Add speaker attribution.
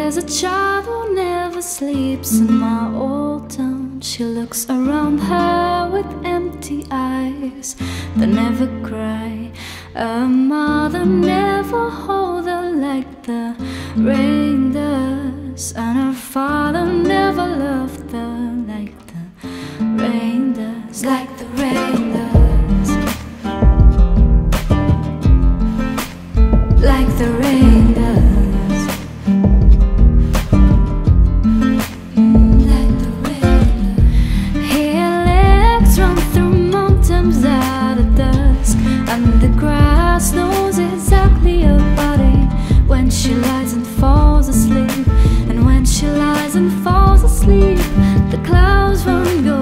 Speaker 1: There's a child who never sleeps in my old town. She looks around her with empty eyes that never cry. A mother never hold her like the rain does, and her father never loved her like the rain does, like the rain does, like the rain does. And the grass knows exactly about it when she lies and falls asleep. And when she lies and falls asleep, the clouds run go